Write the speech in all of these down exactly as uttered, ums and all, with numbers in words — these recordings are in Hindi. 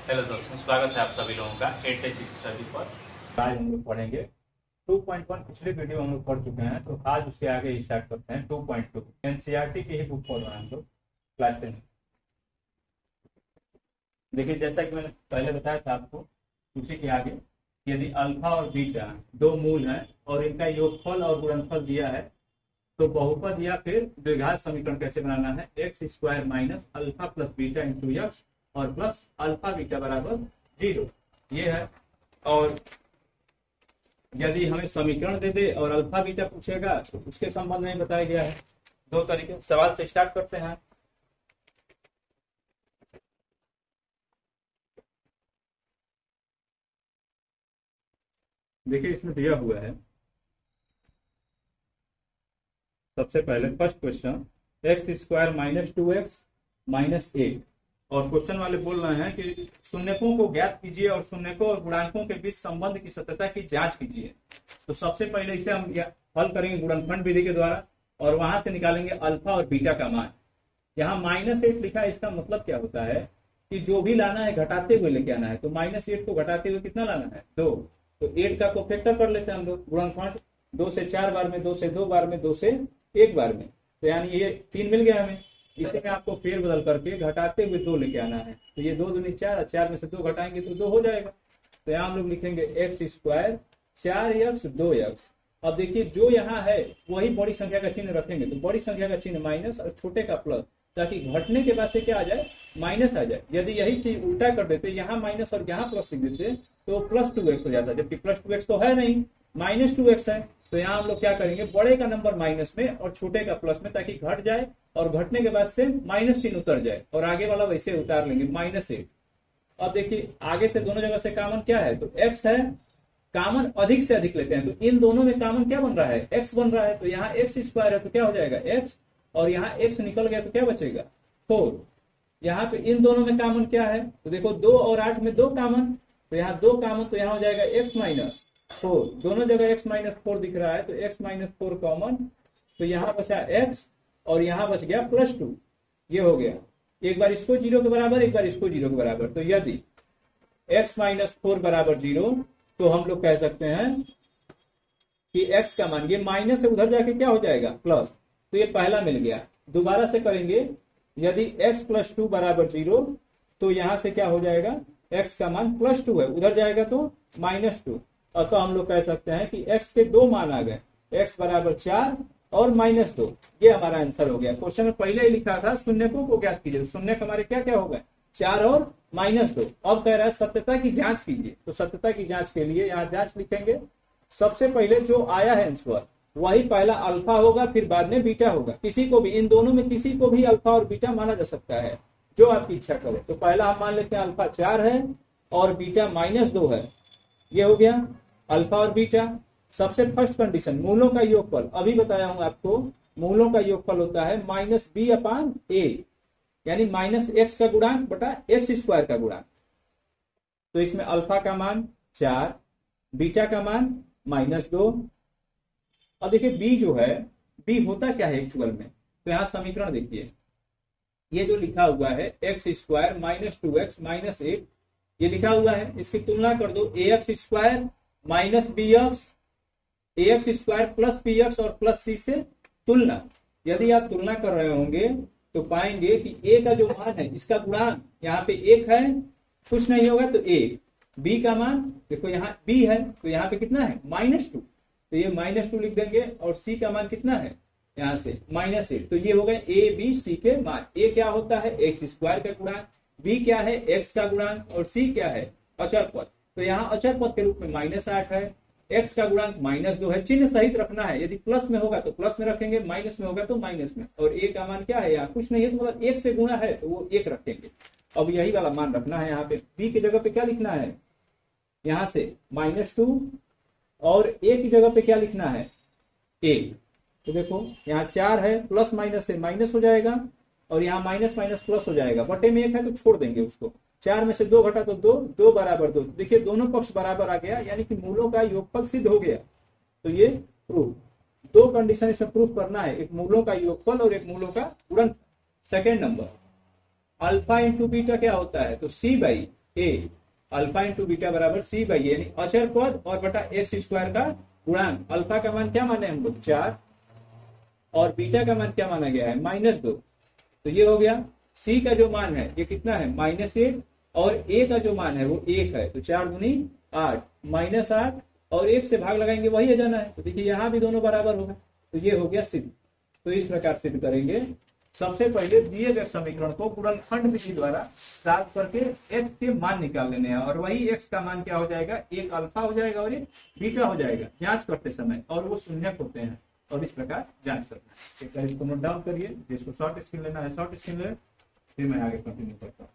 हेलो दोस्तों, स्वागत है आप सभी लोगों का एट सिक्स स्टडी पर। आज हम लोग पढ़ेंगे टू पॉइंट वन। पिछले वीडियो हम लोग पढ़ चुके हैं, तो आज उसके आगे स्टार्ट करते हैं टू पॉइंट टू। एनसीईआरटी की ही बुक पढ़ रहे हैं हम लोग क्लास टेन। देखिए, जैसा कि मैंने पहले बताया था आपको, उसी के आगे यदि अल्फा और बीटा दो मूल हैं और इनका योगफल और गुणनफल दिया है, तो बहुपद या फिर द्विघात समीकरण कैसे बनाना है। X square minus alpha plus beta into x और प्लस अल्फा बीटा बराबर जीरो, ये है। और यदि हमें समीकरण दे दे और अल्फा बीटा पूछेगा तो उसके संबंध में बताया गया है। दो तरीके सवाल से स्टार्ट करते हैं। देखिए, इसमें दिया हुआ है सबसे पहले first question, x square minus two x minus eight. और क्वेश्चन वाले बोल रहे हैं कि शून्यकों को ज्ञात कीजिए और शून्यकों और गुणांकों के बीच संबंध की सत्यता की जांच कीजिए। तो सबसे पहले इसे हम हल करेंगे गुणनखंड विधि के द्वारा और वहां से निकालेंगे अल्फा और बीटा का मान। यहाँ माइनस एट लिखा है, इसका मतलब क्या होता है कि जो भी लाना है घटाते हुए लेके आना है। तो माइनस एट को घटाते हुए कितना लाना है, दो। तो एट का कोफैक्टर कर लेते हैं हम लोग गुणनखंड, दो से चार बार में, दो से दो बार में, दो से एक बार में। तो यानी ये तीन मिल गया हमें। इसे में आपको फेर बदल करके घटाते हुए दो लेके आना है। तो ये दो दूनी चार, चार में से दो घटाएंगे तो दो हो जाएगा। तो यहाँ हम लोग लिखेंगे एक्स स्क्वायर चार एक्स दो एक्स। अब देखिए, जो यहाँ है वही बड़ी संख्या का चिन्ह रखेंगे, तो बड़ी संख्या का चिन्ह माइनस और छोटे का प्लस, ताकि घटने के बाद से क्या आ जाए, माइनस आ जाए। यदि यही चीज उल्टा कर देते, यहाँ माइनस और यहाँ प्लस लिख देते, तो प्लस टू एक्स हो जाता, जबकि प्लस टू एक्स तो है नहीं, माइनस टू एक्स है। तो यहाँ हम लोग क्या करेंगे, बड़े का नंबर माइनस में और छोटे का प्लस में, ताकि घट जाए और घटने के बाद से माइनस चिन्ह उतर जाए, और आगे वाला वैसे उतार लेंगे माइनस एट। अब देखिए, आगे से दोनों जगह से कॉमन क्या है, तो एक्स है। कॉमन अधिक से अधिक लेते हैं, तो इन दोनों में कॉमन क्या बन रहा है, एक्स बन रहा है। तो यहाँ एक्स स्क्वायर है तो क्या हो जाएगा, एक्स, और यहाँ एक्स निकल गया तो क्या बचेगा, फोर। यहाँ पे इन दोनों में कॉमन क्या है, तो देखो दो और आठ में दो कॉमन, तो यहाँ दो कॉमन, तो यहाँ हो जाएगा एक्स माइनस फोर। दोनों जगह एक्स माइनस फोर दिख रहा है, तो एक्स माइनस फोर कॉमन, तो यहाँ बचा एक्स और यहाँ बच गया प्लस टू। ये हो गया, एक बार इसको जीरो के बराबर, एक बार इसको जीरो के बराबर। तो यदि एक्स माइनस फोर बराबर जीरो, तो हम लोग कह सकते हैं कि एक्स का मान, ये माइनस से उधर जाके क्या हो जाएगा, प्लस। तो ये पहला मिल गया। दोबारा से करेंगे, यदि एक्स प्लस टू बराबर जीरो, तो यहां से क्या हो जाएगा, एक्स का मान प्लस टू है, उधर जाएगा तो माइनस टू। और तो हम लोग कह सकते हैं कि एक्स के दो मान आ गए, एक्स बराबर चार और माइनस दो। ये हमारा आंसर हो गया। क्वेश्चन में पहले ही लिखा था शून्यकों को ज्ञात कीजिए, शून्य हमारे क्या क्या हो गए, चार और माइनस दो। अब कह रहा है सत्यता की जांच कीजिए। तो सत्यता की जांच के लिए यहाँ जांच लिखेंगे। सबसे पहले जो आया है आंसर, वही पहला अल्फा होगा, फिर बाद में बीटा होगा। किसी को भी, इन दोनों में किसी को भी अल्फा और बीटा माना जा सकता है, जो आपकी इच्छा करे। तो पहला हम मान लेते हैं अल्फा चार है और बीटा माइनस दो है। ये हो गया अल्फा और बीटा। सबसे फर्स्ट कंडीशन, मूलों का योगफल। अभी बताया हूं आपको, मूलों का योगफल होता है माइनस बी अपान ए, यानी माइनस एक्स का गुणांक बटा एक्स स्क्वायर का गुणांक। तो इसमें अल्फा का मान चार, बीटा का मान माइनस दो। अब देखिए, बी जो है, बी होता क्या है एक्चुअल में, तो यहां समीकरण देखिए, ये जो लिखा हुआ है x square minus two x minus eight, ये लिखा हुआ है। इसकी तुलना कर दो, a x square minus b x, a x square plus b x और प्लस सी से तुलना। यदि आप तुलना कर रहे होंगे तो पाएंगे कि ए का जो मान है, इसका गुणांक यहाँ पे एक है, कुछ नहीं होगा तो एक। बी का मान देखो, यहाँ बी है तो यहाँ पे कितना है, माइनस टू, तो ये माइनस टू लिख देंगे। और सी का मान कितना है, यहाँ से माइनस एट। तो ये हो गए ए बी सी के मान। ए क्या होता है, एक्स स्क्वायर का गुणांक, बी क्या है, एक्स का गुणांक, और सी क्या है, अचर पद। तो यहाँ अचर पद के रूप में माइनस आठ है, एक्स का गुणांक माइनस दो है। चिन्ह सहित रखना है, यदि प्लस में होगा तो प्लस में रखेंगे, माइनस में होगा तो माइनस में। और ए का मान क्या है, यहाँ कुछ नहीं है, तो मतलब एक से गुणा है तो वो एक रखेंगे। अब यही वाला मान रखना है यहाँ पे। बी की जगह पे क्या लिखना है, यहाँ से माइनस टू, और ए की जगह पे क्या लिखना है, एक। तो देखो यहाँ चार है, प्लस माइनस से माइनस हो जाएगा, और यहाँ माइनस माइनस प्लस हो जाएगा। बटे में एक है तो छोड़ देंगे उसको। चार में से दो घटा तो दो, दो बराबर दो। देखिए दोनों पक्ष बराबर आ गया, यानी कि मूलों का योगफल सिद्ध हो गया। तो ये प्रूफ, दो कंडीशन इसमें प्रूफ करना है, एक मूलों का योगफल और एक मूलों का गुणनफल। Second number, alpha into beta क्या होता है, तो c by a, alpha into beta बराबर सी बाई, यानी अचर पद और बटा एक्स स्क्वायर का गुणांक। अल्फा का मान क्या माने हम लोग, चार, और बीटा का मान क्या माना गया है, माइनस दो। तो ये हो गया। सी का जो मान है ये कितना है, माइनस एक, और ए का जो मान है वो एक है। तो चार गुनी आठ, माइनस आठ, और एक से भाग लगाएंगे वही आ जाना है। तो देखिए यहाँ भी दोनों बराबर होगा। तो ये हो गया सिद्ध। तो इस प्रकार सिद्ध करेंगे। सबसे पहले दिए गए समीकरण को गुणनखंड विधि द्वारा सॉल्व करके एक्स के मान निकाल लेने हैं, और वही एक्स का मान क्या हो जाएगा, एक अल्फा हो जाएगा और एक बीटा हो जाएगा जांच करते समय, और वो शून्य होते हैं, और इस प्रकार जांच सकते हैं। एक बार इसको नोट डाउन करिए, जिसको शॉर्ट स्क्रीन लेना है शॉर्ट स्क्रीन ले, फिर मैं आगे कंटिन्यू करता हूँ।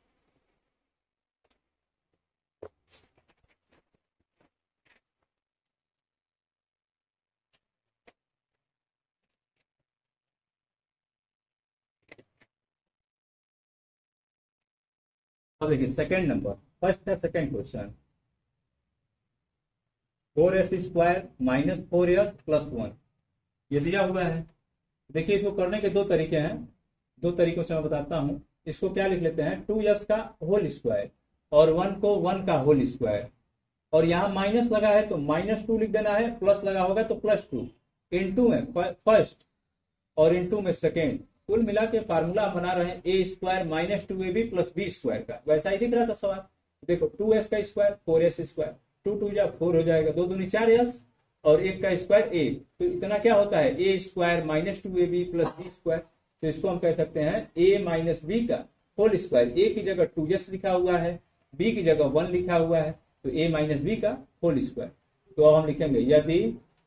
अब देखिए सेकंड नंबर, फर्स्ट है second question, four s square minus four s plus one, ये दिया हुआ है। देखिए इसको करने के दो तरीके हैं, दो तरीकों से मैं बताता हूं। इसको क्या लिख लेते हैं, टू एस का होल स्क्वायर, और वन को वन का होल स्क्वायर, और यहाँ माइनस लगा है तो माइनस टू लिख देना है, प्लस लगा होगा तो प्लस टू, इंटू में फर्स्ट और इंटू में सेकेंड, कुल मिला के फार्मूला बना रहे हैं a square minus two a b plus b square का। वैसा ही दिख रहा था सवाल। देखो टू एस का square four s square, two two जा फोर हो जाएगा, दो दूनी चार एस, और एक का स्क्वायर ए, तो इतना क्या होता है, a square minus two a b plus b square. तो इसको हम कह सकते हैं ए माइनस बी का होल स्क्वायर। ए की जगह टू एस लिखा हुआ है, बी की जगह वन लिखा हुआ है, तो ए माइनस बी का होल स्क्वायर। तो अब हम लिखेंगे यदि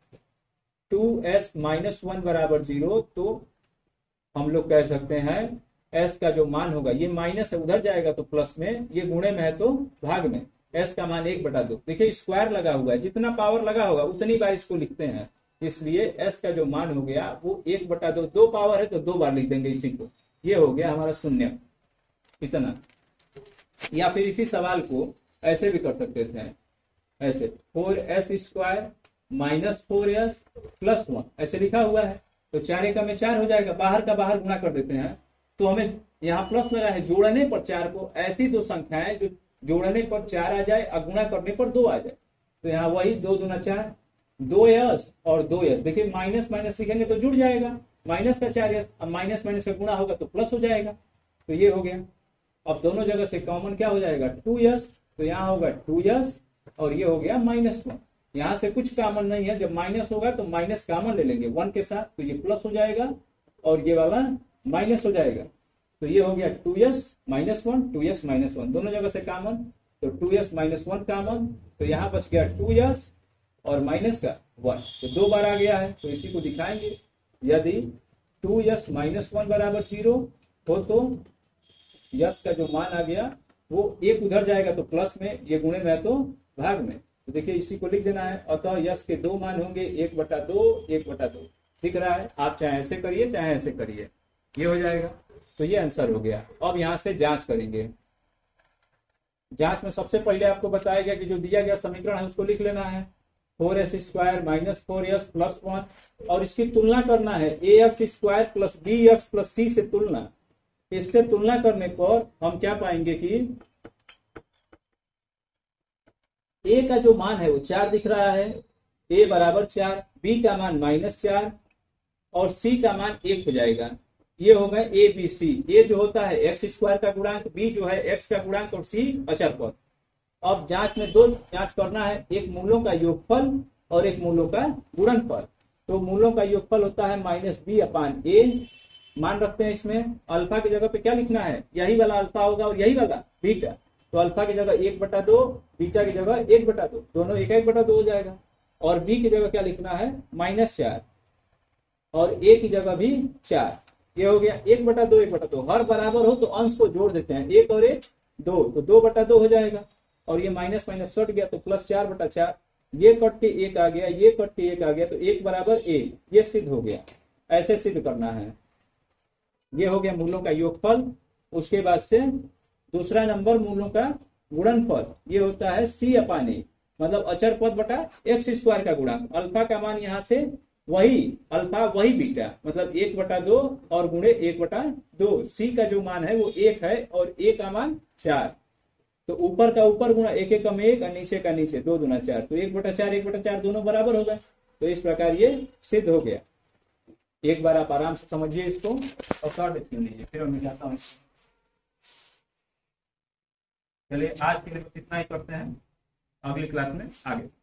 टू एस माइनस वन बराबर जीरो, तो हम लोग कह सकते हैं s का जो मान होगा, ये माइनस है उधर जाएगा तो प्लस में, ये गुणे में है तो भाग में, s का मान एक बटा दो। देखिए स्क्वायर लगा हुआ है, जितना पावर लगा होगा उतनी बार इसको लिखते हैं, इसलिए s का जो मान हो गया वो एक बटा दो, दो पावर है तो दो बार लिख देंगे इसी को। ये हो गया हमारा शून्य, इतना। या फिर इसी सवाल को ऐसे भी कर सकते थे, ऐसे four s square minus four s plus one, ऐसे लिखा हुआ है, तो चार एक में चार हो जाएगा, बाहर का बाहर गुणा कर देते हैं, तो हमें यहाँ प्लस लगा है, जोड़ने पर चार को, ऐसी दो संख्याएं जो जोड़ने पर चार आ जाए और गुणा करने पर दो आ जाए। तो यहाँ वही दो दूना चार, दो एस और दो एस। देखिए माइनस माइनस लिखेंगे तो जुड़ जाएगा, माइनस का चार एस, अब माइनस माइनस का गुणा होगा तो प्लस हो जाएगा। तो ये हो गया। अब दोनों जगह से कॉमन क्या हो जाएगा, टू एस, तो यहाँ होगा टू एस, और ये हो गया माइनस वन। यहाँ से कुछ कॉमन नहीं है, जब माइनस होगा तो माइनस कॉमन ले लेंगे वन के साथ, तो ये प्लस हो जाएगा और ये वाला माइनस हो जाएगा। तो ये हो गया two s minus one, two s minus one, दोनों जगह से कॉमन, तो two s minus one common, तो यहाँ बच गया टू एस और माइनस का वन, तो दो बार आ गया है। तो इसी को दिखाएंगे, यदि टू एस माइनस वन बराबर जीरो हो तो यस का जो मान आ गया वो एक उधर जाएगा तो प्लस में, ये गुणे में है तो भाग में। तो देखिए इसी को लिख देना है, अतः यस के दो मान होंगे, एक बटा दो, एक बटा दो। दिख रहा है, आप चाहे ऐसे करिए चाहे ऐसे करिए, ये हो जाएगा। तो ये आंसर हो गया। अब यहाँ से जांच करेंगे। जांच में सबसे पहले आपको बताया गया कि जो दिया गया समीकरण है उसको लिख लेना है, four s square minus four s plus one, और इसकी तुलना करना है a x square plus b x plus c से तुलना। इससे तुलना करने पर हम क्या पाएंगे कि ए का जो मान है वो चार दिख रहा है, ए बराबर चार, बी का मान माइनस चार, और सी का मान एक हो जाएगा। ये हो गए ए बी सी। ए जो होता है एक्स स्क्वायर का गुणांक, बी जो है एक्स का गुणांक, और सी अचर पद। अब जांच में दो जांच करना है, एक मूलों का योगफल और एक मूलों का गुणनफल। तो मूलों का योगफल होता है माइनस बी अपान ए, मान रखते हैं इसमें। अल्फा की जगह पे क्या लिखना है, यही वाला अल्फा होगा और यही वाला बीटा, तो अल्फा की जगह एक बटा दो, बीटा की जगह एक बटा दो, दोनों एक एक बटा दो हो जाएगा। और बी की जगह क्या लिखना है, माइनस चार, और ए की जगह भी चार। ये हो गया एक बटा दो, एक बटा दो। हर बराबर हो तो अंश को जोड़ देते हैं, एक और एक दो, तो दो बटा दो हो जाएगा। और ये माइनस माइनस कट गया तो प्लस चार बटा चार, ये कट के एक आ गया, ये कट के एक आ गया, तो एक बराबर एक, ये सिद्ध हो गया। ऐसे सिद्ध करना है। ये हो गया मूलों का योगफल। उसके बाद से दूसरा नंबर मूलों का गुणनफल, ये होता है सी अपान ए, मतलब अचर पद बटा एक्स स्क्वायर का गुणांक। अल्फा का मान यहाँ से वही अल्फा वही बीटा, मतलब एक बटा दो और गुणे एक बटा दो। सी का जो मान है वो एक है और ए का मान चार। तो ऊपर का ऊपर गुणा एक एक में एक और नीचे का नीचे, दो दूना चार, तो एक बटा चार एक बटा चार दोनों बराबर हो गए। तो इस प्रकार ये सिद्ध हो गया। एक बार आप आराम से समझिए इसको और शॉर्ट स्क्रीन लीजिए, फिर मैं मिटाता हूँ। चलिए आज के लिए इतना ही करते हैं, अगली क्लास में आगे।